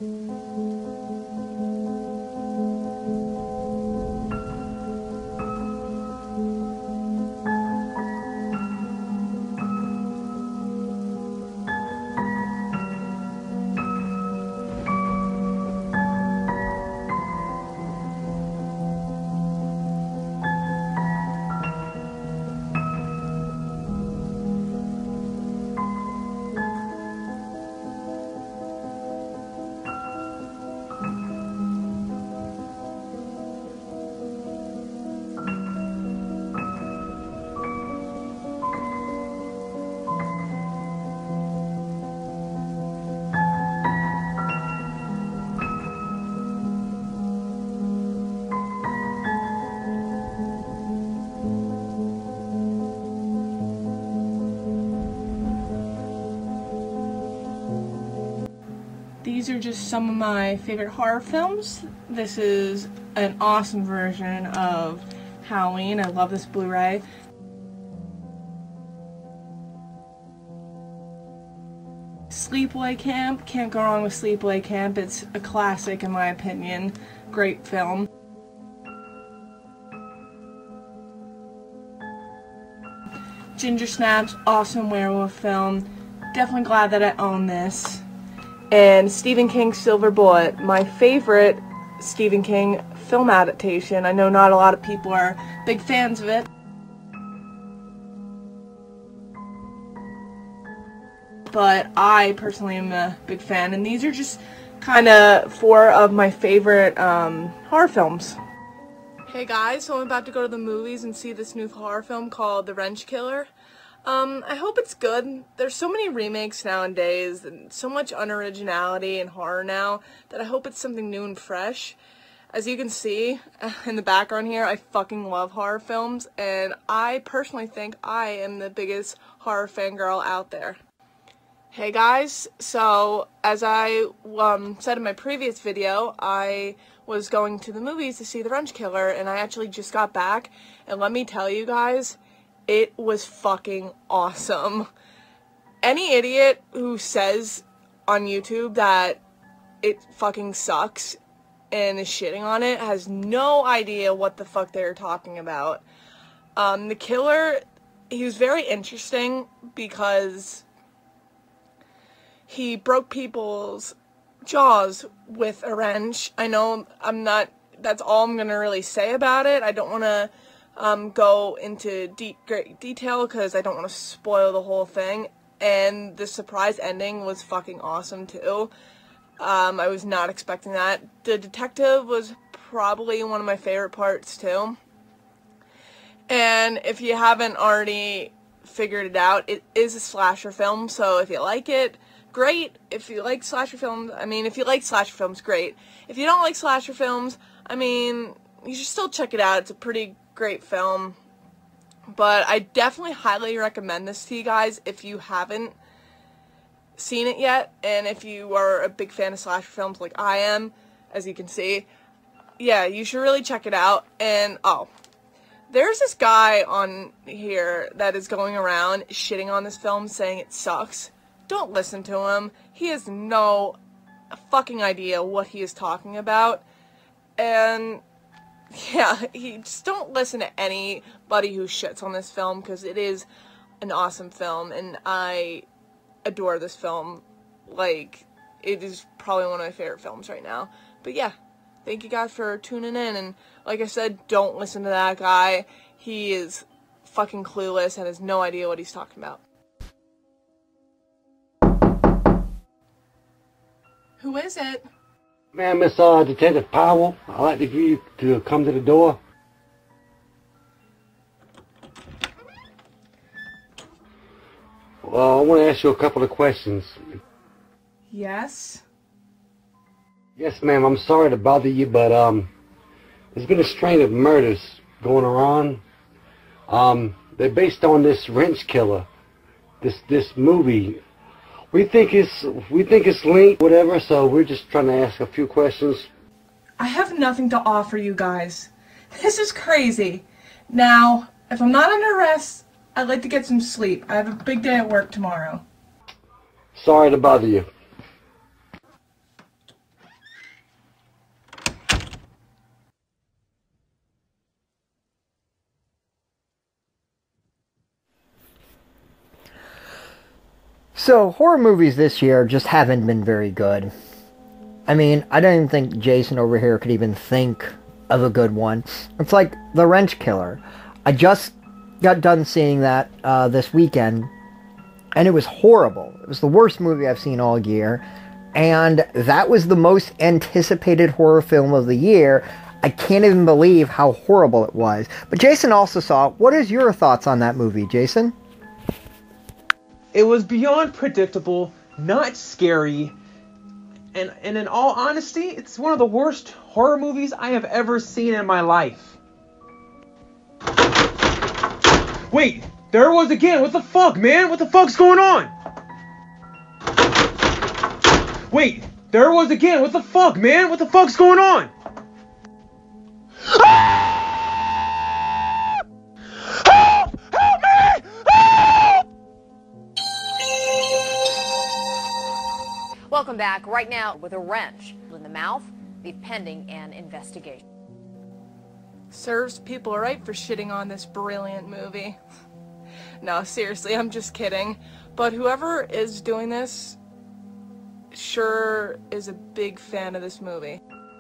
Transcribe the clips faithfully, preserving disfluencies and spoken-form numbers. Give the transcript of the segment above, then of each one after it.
These are just some of my favorite horror films. This is an awesome version of Halloween. I love this Blu-ray. Sleepaway Camp, can't go wrong with Sleepaway Camp. It's a classic in my opinion. Great film. Ginger Snaps, awesome werewolf film. Definitely glad that I own this. And Stephen King's Silver Bullet, my favorite Stephen King film adaptation. I know not a lot of people are big fans of it. But I personally am a big fan, and these are just kind of four of my favorite um, horror films. Hey guys, so I'm about to go to the movies and see this new horror film called The Wrench Killer. Um, I hope it's good. There's so many remakes nowadays and so much unoriginality in horror now that I hope it's something new and fresh. As you can see in the background here, I fucking love horror films, and I personally think I am the biggest horror fangirl out there. Hey guys, so as I um, said in my previous video, I was going to the movies to see The Wrench Killer, and I actually just got back, and let me tell you guys, it was fucking awesome. Any idiot who says on YouTube that it fucking sucks and is shitting on it has no idea what the fuck they're talking about. Um, the killer, he was very interesting because he broke people's jaws with a wrench. I know I'm not, that's all I'm gonna really say about it. I don't want to um, go into deep, great detail because I don't want to spoil the whole thing. And the surprise ending was fucking awesome too. Um, I was not expecting that. The detective was probably one of my favorite parts too. And if you haven't already figured it out, it is a slasher film, so if you like it, great. If you like slasher films, I mean, if you like slasher films, great. If you don't like slasher films, I mean, you should still check it out. It's a pretty great film. But I definitely highly recommend this to you guys if you haven't seen it yet, and if you are a big fan of slasher films like I am, as you can see, yeah, you should really check it out. And oh, there's this guy on here that is going around shitting on this film, saying it sucks. Don't listen to him. He has no fucking idea what he is talking about. And yeah, he just don't listen to anybody who shits on this film, because it is an awesome film, and I adore this film. Like, it is probably one of my favorite films right now. But yeah, thank you guys for tuning in, and like I said, don't listen to that guy. He is fucking clueless and has no idea what he's talking about. Who is it? Man, Miss uh, Detective Powell, I'd like to give you to come to the door. Well, I want to ask you a couple of questions. Yes? Yes, ma'am, I'm sorry to bother you, but um, there's been a string of murders going around. Um, they're based on this wrench killer, this this movie. We think it's we think it's linked, whatever. So we're just trying to ask a few questions. I have nothing to offer you guys. This is crazy. Now, if I'm not under arrest, I'd like to get some sleep. I have a big day at work tomorrow. Sorry to bother you. So, horror movies this year just haven't been very good. I mean, I don't even think Jason over here could even think of a good one. It's like The Wrench Killer. I just got done seeing that uh, this weekend, and it was horrible. It was the worst movie I've seen all year, and that was the most anticipated horror film of the year. I can't even believe how horrible it was. But Jason also saw it. What is your thoughts on that movie, Jason? It was beyond predictable, not scary, and, and in all honesty, it's one of the worst horror movies I have ever seen in my life. Wait, there it was again. What the fuck, man? What the fuck's going on? Wait, there it was again. What the fuck, man? What the fuck's going on? Help! Help me! Help! Welcome back. Right now, with a wrench in the mouth, be pending an investigation. Serves people right for shitting on this brilliant movie. No, seriously, I'm just kidding. But whoever is doing this sure is a big fan of this movie.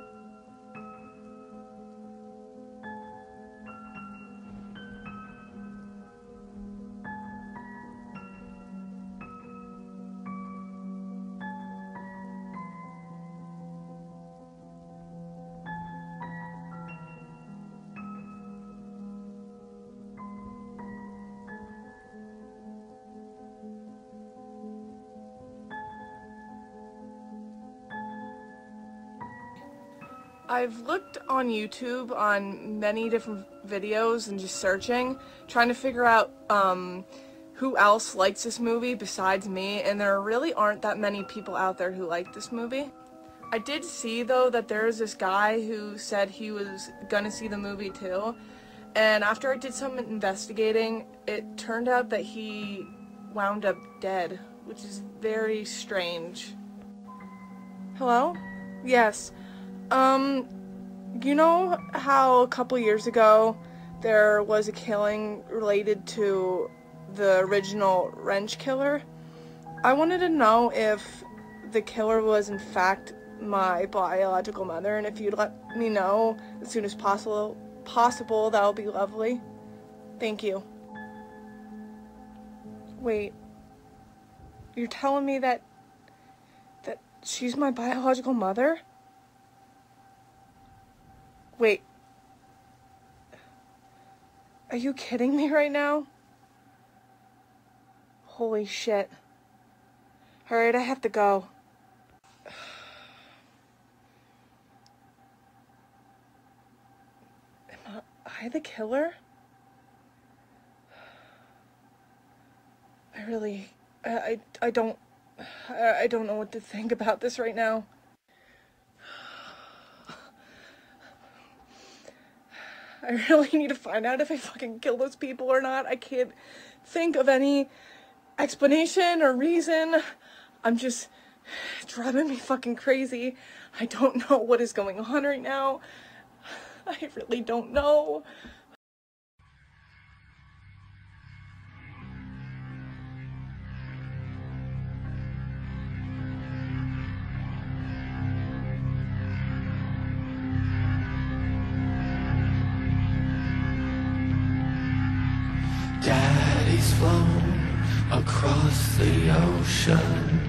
I've looked on YouTube on many different videos and just searching, trying to figure out um, who else likes this movie besides me, and there really aren't that many people out there who like this movie. I did see, though, that there was this guy who said he was gonna see the movie too, and after I did some investigating, it turned out that he wound up dead, which is very strange. Hello? Yes. Um, you know how a couple years ago there was a killing related to the original Wrench Killer? I wanted to know if the killer was in fact my biological mother, and if you'd let me know as soon as possible, possible, that would be lovely. Thank you. Wait, you're telling me that, that she's my biological mother? Wait, are you kidding me right now? Holy shit. Alright, I have to go. Am I the killer? I really, I, I, I don't, I, I don't know what to think about this right now. I really need to find out if I fucking kill those people or not. I can't think of any explanation or reason. I'm just, it's driving me fucking crazy. I don't know what is going on right now. I really don't know. Daddy's flown across the ocean,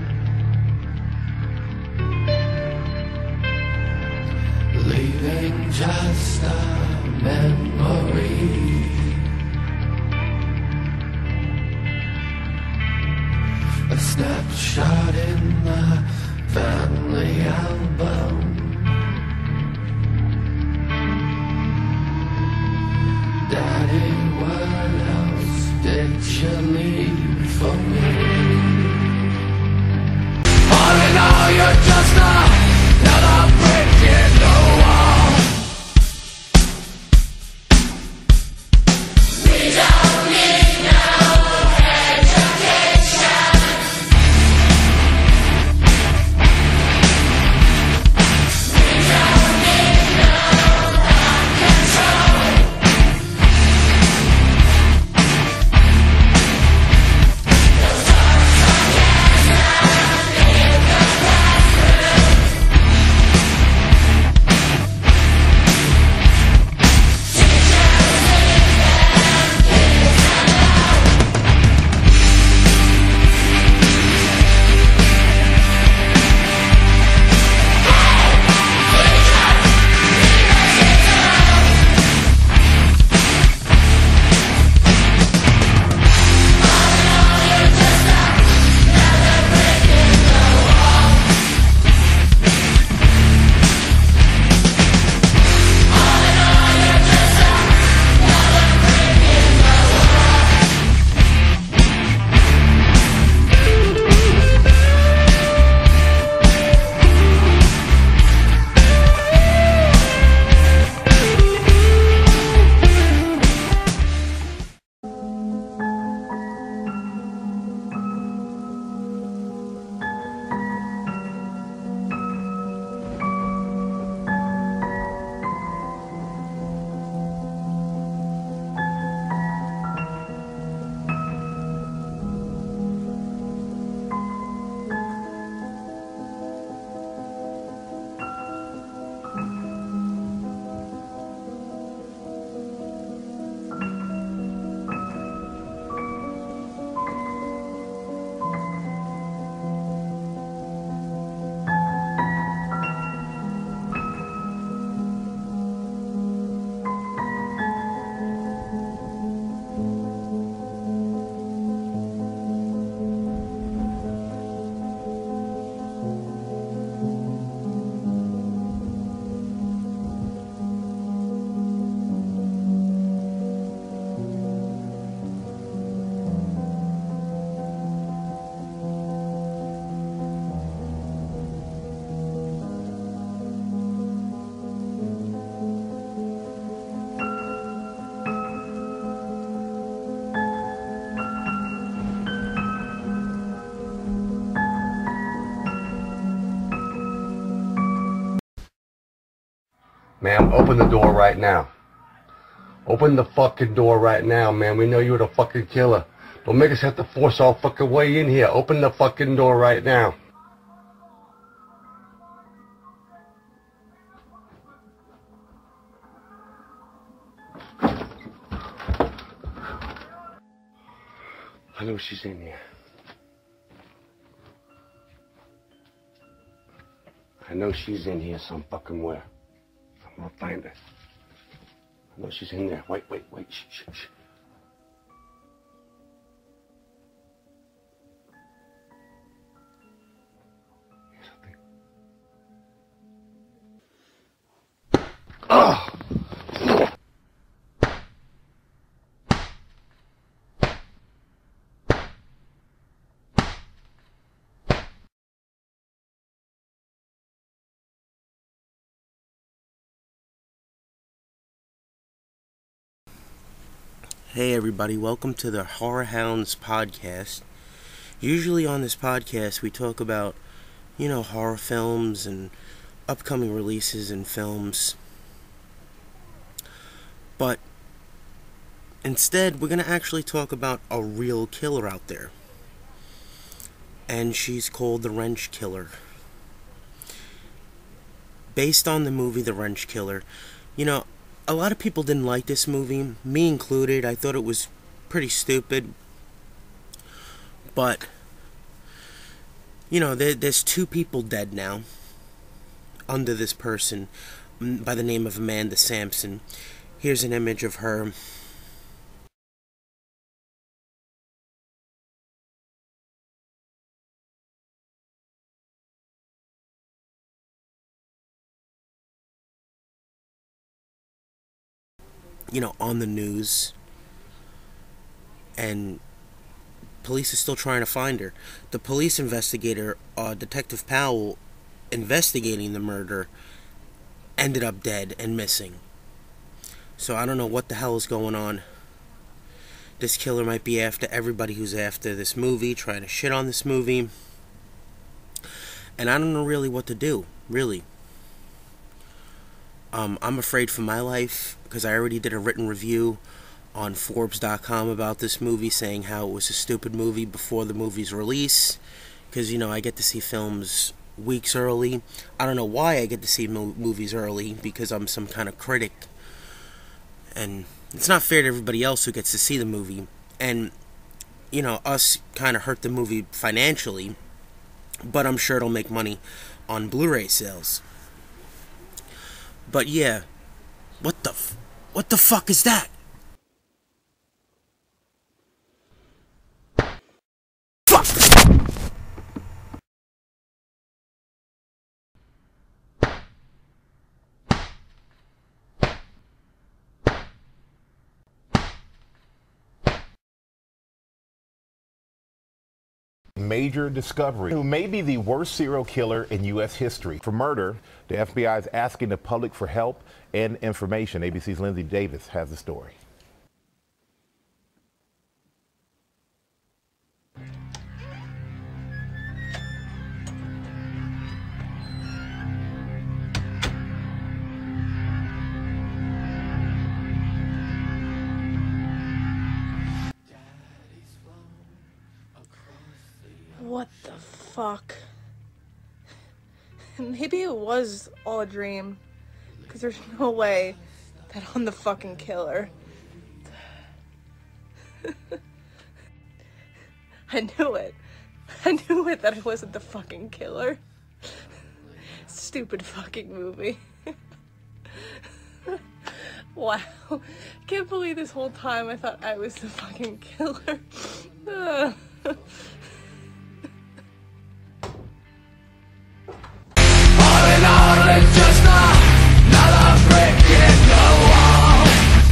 leaving just a memory. A snapshot in the family album. Daddy, what else did you leave for me? Ma'am, open the door right now. Open the fucking door right now, man. We know you're the fucking killer. Don't make us have to force our fucking way in here. Open the fucking door right now. I know she's in here. I know she's in here some fucking where. I'm gonna find her. I know she's in there. Wait, wait, wait. Shh, shh, shh. Here's the thing. Oh! Hey everybody, welcome to the Horror Hounds podcast. Usually on this podcast we talk about, you know, horror films and upcoming releases and films. But instead we're going to actually talk about a real killer out there. And she's called the Wrench Killer. Based on the movie The Wrench Killer, you know, a lot of people didn't like this movie, me included. I thought it was pretty stupid. But, you know, there, there's two people dead now under this person by the name of Amanda Sampson. Here's an image of her. You know, on the news, and police are still trying to find her. The police investigator, uh, Detective Powell, investigating the murder, ended up dead and missing. So I don't know what the hell is going on. This killer might be after everybody who's after this movie, trying to shit on this movie. And I don't know really what to do, really. Um, I'm afraid for my life, because I already did a written review on Forbes dot com about this movie, saying how it was a stupid movie before the movie's release, because, you know, I get to see films weeks early. I don't know why I get to see mo- movies early, because I'm some kind of critic, and it's not fair to everybody else who gets to see the movie, and, you know, us kind of hurt the movie financially, but I'm sure it'll make money on Blu-ray sales. But yeah, what the f- what the fuck is that? Fuck! Major discovery, who may be the worst serial killer in U S history. For murder, the F B I is asking the public for help and information. A B C's Lindsay Davis has the story. What the fuck? Maybe it was all a dream. Because there's no way that I'm the fucking killer. I knew it. I knew it that I wasn't the fucking killer. Stupid fucking movie. Wow. I can't believe this whole time I thought I was the fucking killer. Ugh. It's just another brick in the wall.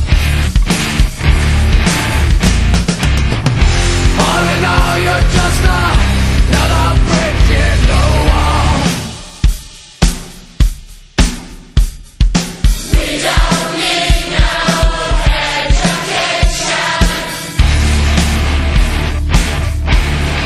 All in all, you're just another brick in the wall. We don't need no education.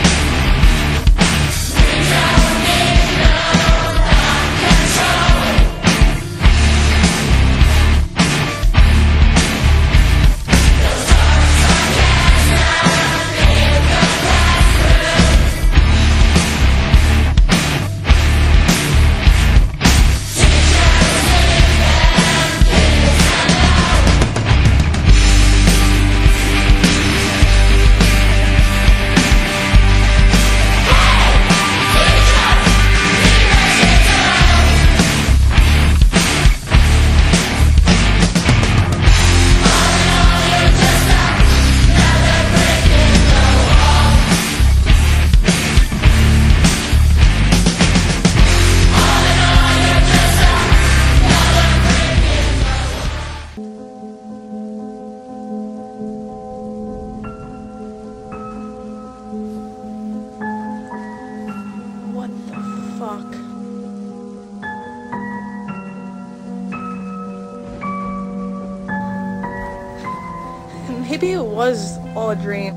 Maybe it was all a dream.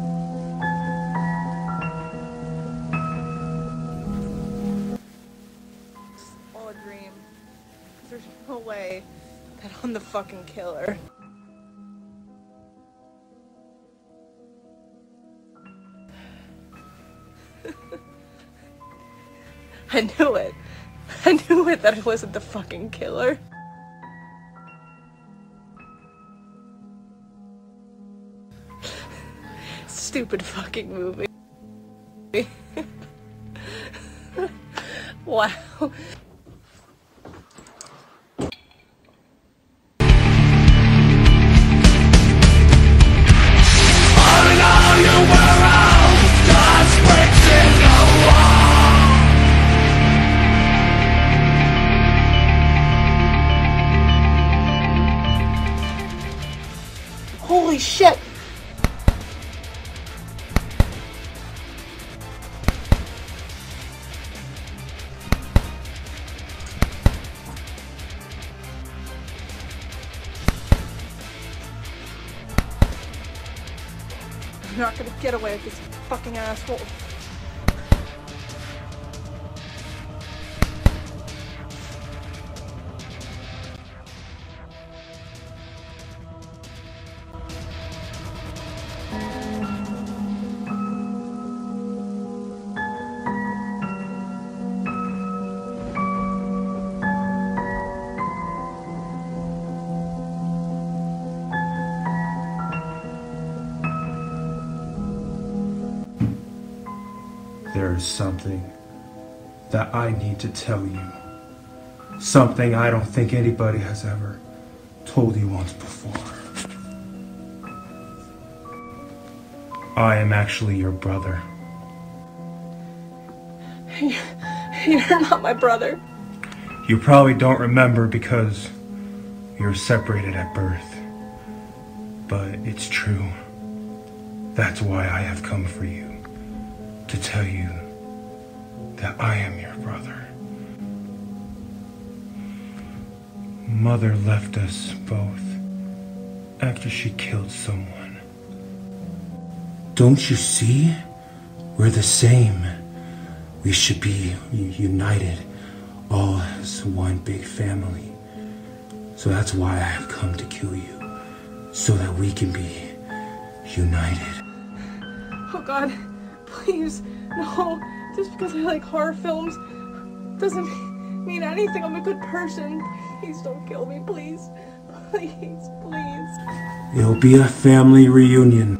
It's all a dream. There's no way that I'm the fucking killer. I knew it. I knew it that I wasn't the fucking killer. Stupid fucking movie. Wow. Holy shit! I'm not gonna get away with this fucking asshole. There is something that I need to tell you. Something I don't think anybody has ever told you once before. I am actually your brother. You're not my brother. You probably don't remember because you were separated at birth. But it's true. That's why I have come for you. To tell you that I am your brother. Mother left us both after she killed someone. Don't you see? We're the same. We should be united, all as one big family. So that's why I have come to kill you, so that we can be united. Oh God. Please, no. Just because I like horror films doesn't mean anything. I'm a good person. Please don't kill me, please. Please, please. It'll be a family reunion.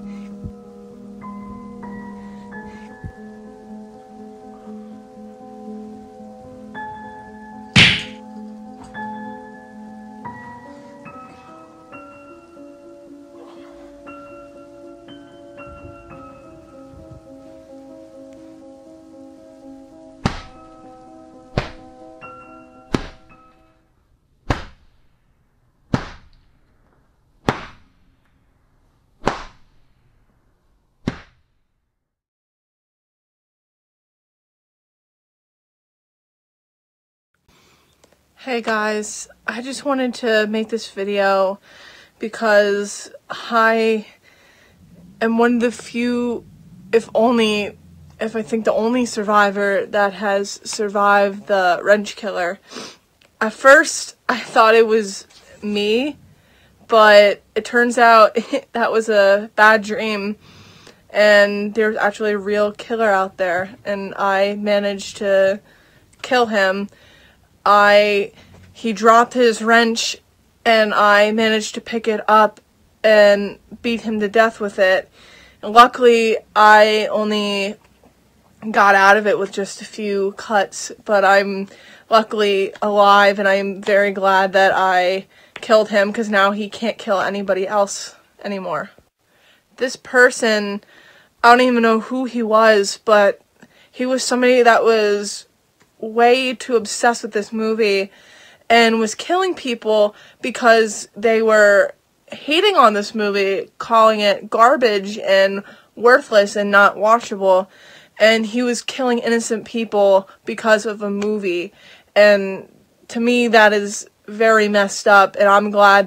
Hey guys, I just wanted to make this video because I am one of the few, if only, if I think the only survivor that has survived the wrench killer. At first, I thought it was me, but it turns out that was a bad dream and there's actually a real killer out there, and I managed to kill him. I, he dropped his wrench and I managed to pick it up and beat him to death with it. And luckily, I only got out of it with just a few cuts, but I'm luckily alive and I'm very glad that I killed him because now he can't kill anybody else anymore. This person, I don't even know who he was, but he was somebody that was way too obsessed with this movie and was killing people because they were hating on this movie, calling it garbage and worthless and not watchable, and he was killing innocent people because of a movie. And to me, that is very messed up, and I'm glad that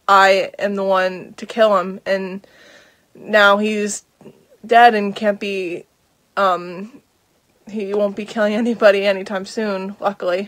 I am the one to kill him, and now he's dead and can't be, um, he won't be killing anybody anytime soon, luckily.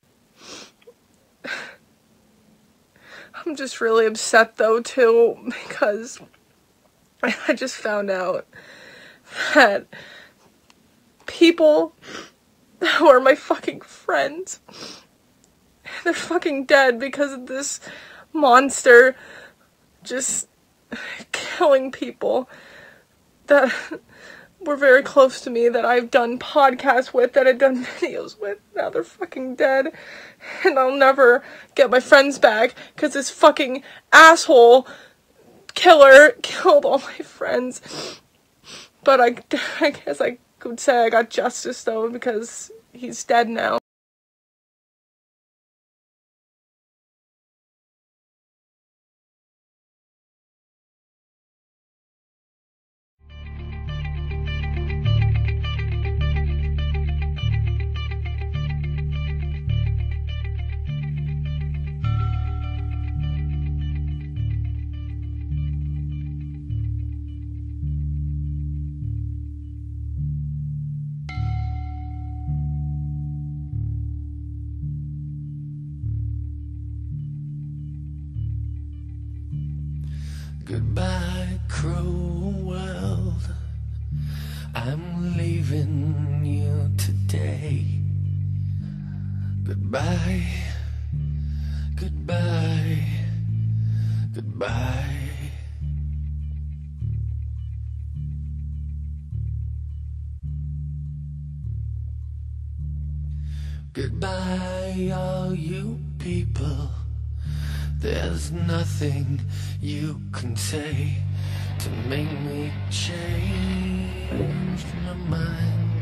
I'm just really upset though too, because I just found out that people who are my fucking friends, they're fucking dead because of this monster just killing people that were very close to me, that I've done podcasts with, that I've done videos with. Now they're fucking dead, and I'll never get my friends back because this fucking asshole killer killed all my friends. But I, I guess I could say I got justice though, because he's dead now. Goodbye, cruel world, I'm leaving you today. Goodbye, goodbye, goodbye. Goodbye, all you people. There's nothing you can say to make me change my mind.